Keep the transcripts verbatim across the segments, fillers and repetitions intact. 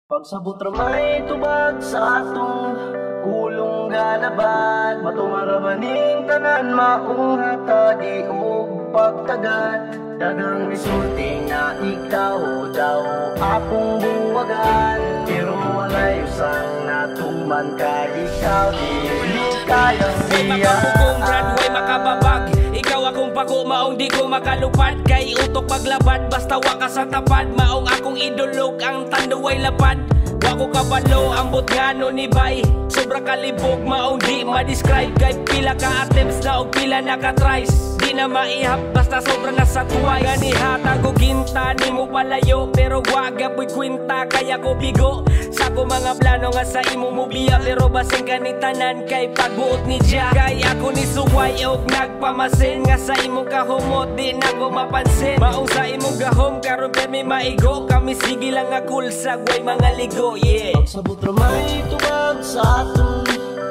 Pagsabot ramay tubag sa atong kulong galaban, matumarabaning tanan maong hatagi o pagtagan. Dagang misulti nga ikaw daw akong buwagan, pero walay usang natuman ka ikaw dili kayang biya. Makapugong Broadway makababag, ikaw akong pako maong di ko makalupad. Kay utok paglabad basta waka sa tapad, maong akong idolog ang tanduway lapad. Wako kabalo ang butngano ni bay, sobra kalibog maong di ma-describe. Kay pila ka attempts na og pila na ka tries, di na maihap basta sobra na sa tuway. Ganihatag o ginta ni mo palayo, pero wag apoy kwinta kaya ko bigo. Sa ko mga plano nga sa imo mo biya, pero basing kanitanan kay pagbuot ni Jah. Kay ako ni suway og nagpamasin, nga sa imong kahumot di na ko mapansin. Maong sa imong gahom karon kami maigo, kami sige lang nga cool sa way mga ligo. Yeah. Pagsabot ramay tubag sa atong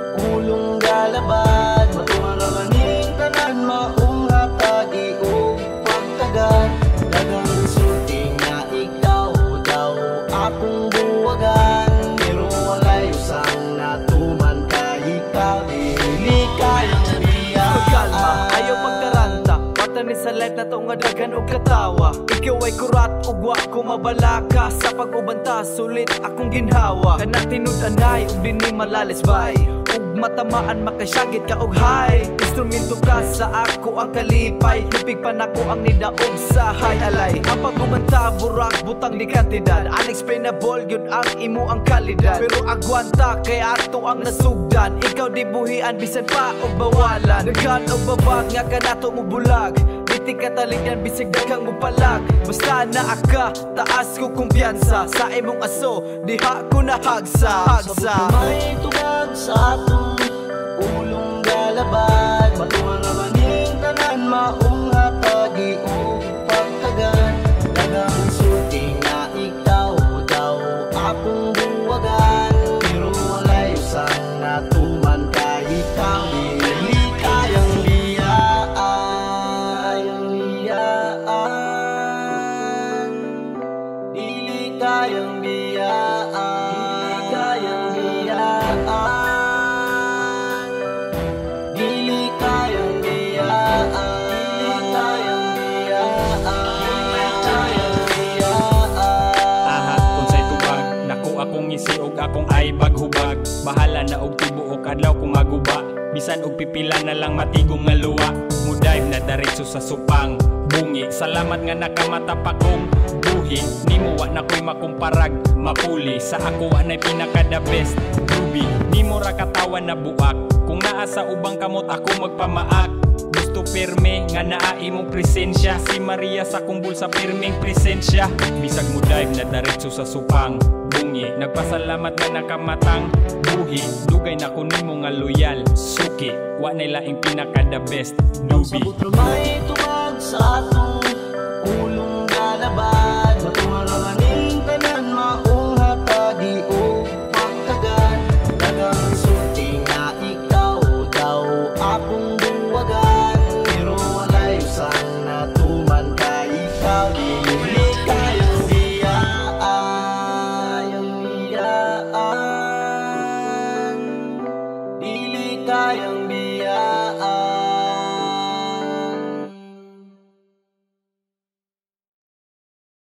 ulong galaban, matumarabaning tanan maong hatagi o pagtagan. Dagang resulti nga ikaw daw akong buwagan, pero walay usang natuman ka ikaw dili kayang biya. Kalma, ayaw pagkaranta, mata ni sa life na to nga dagan og katawa. Ikaw ay kurat ug wa ko mabalaka, sa pag-ubanta sulit akong ginhawa. Kana tinud-anay ug dinhi malalisbay, ug matamaan makasyagit ka og high. Instrumento ka sa ako ang kalipay, lupig pa nako ang nidaog sa high alay. Ang pag-ubanta burak butang ni kantidad, unexplainable yun ang imo ang kalidad. Pero agwanta kay ato ang nasugdan, ikaw di buhian bisan pa og bawalan. Daghan og babag nga kanato mo bulag, biti katalingan bisig daghang mo palag. Basta naa ka, taas ko kumpiyansa, sa imong aso diha ko nahagsa. Hagsa may tubag sa atong ulong galaban, matumarabaning tanan maong hatagi o pagtagan. Dagang sulti nga ikaw daw akong buwagan, pero walay usang natuman ka ikaw dili kayang biyaan. Dili kayang biyaan, dili kayang biyaan, dili kayang biyaan, dili kayang biyaan. Aha, kung sa'y tubag, naku akong ngisi og akong ay baghubag. Bahala na og tibuok adlaw kung maguba, bisan og pipila na lang matigong nga luwa. Mudive na daretso sa supang bungi, salamat nga nakamata pa kong buhi. Nimo wa na ko'y makumparag, mapuli sa ako anay pinaka the best. Ruby, nimo ra katawan na buak, kung naa sa ubang kamot ako magpamaak. Gusto pirme nga naa imong presensya, si Maria sa kumbul sa pirmeng presensya. Bisag mo dive na daretso sa supang bungi, nagpasalamat nga nakamatang buhi. Dugay na ko nimo nga loyal, suki wa na laing pinaka the best. Dubi Pagsabot ramay tubag sa atong